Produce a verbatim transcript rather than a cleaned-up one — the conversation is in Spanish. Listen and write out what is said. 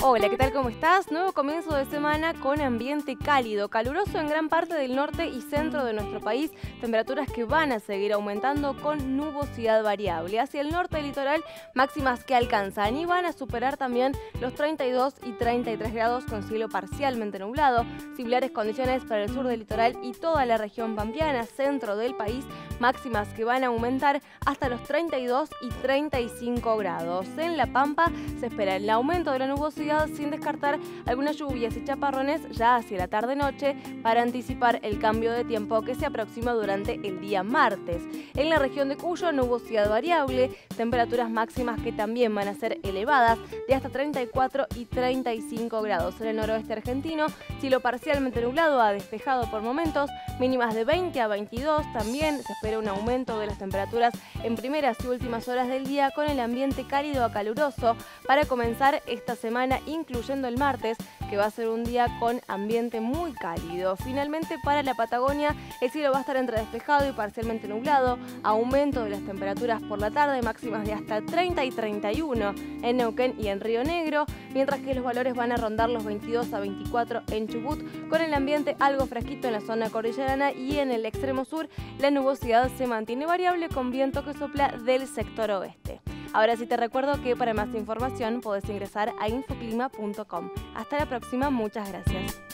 Hola, ¿qué tal? ¿Cómo estás? Nuevo comienzo de semana con ambiente cálido, caluroso en gran parte del norte y centro de nuestro país, temperaturas que van a seguir aumentando con nubosidad variable. Hacia el norte del litoral, máximas que alcanzan y van a superar también los treinta y dos y treinta y tres grados con cielo parcialmente nublado. Similares condiciones para el sur del litoral y toda la región pampeana, centro del país, máximas que van a aumentar hasta los treinta y dos y treinta y cinco grados. En La Pampa se espera el aumento de la nubosidad sin descartar algunas lluvias y chaparrones ya hacia la tarde-noche para anticipar el cambio de tiempo que se aproxima durante el día martes. En la región de Cuyo, nubosidad variable, temperaturas máximas que también van a ser elevadas de hasta treinta y cuatro y treinta y cinco grados. En el noroeste argentino, cielo parcialmente nublado a despejado por momentos, mínimas de veinte a veintidós. También se espera un aumento de las temperaturas en primeras y últimas horas del día con el ambiente cálido a caluroso para comenzar esta semana, incluyendo el martes, que va a ser un día con ambiente muy cálido. Finalmente, para la Patagonia, el cielo va a estar entre despejado y parcialmente nublado, aumento de las temperaturas por la tarde, máximas de hasta treinta y treinta y uno en Neuquén y en Río Negro, mientras que los valores van a rondar los veintidós a veinticuatro en Chubut, con el ambiente algo fresquito en la zona cordillerana, y en el extremo sur la nubosidad se mantiene variable con viento que sopla del sector oeste. Ahora sí te recuerdo que para más información podés ingresar a infoclima punto com. Hasta la próxima, muchas gracias.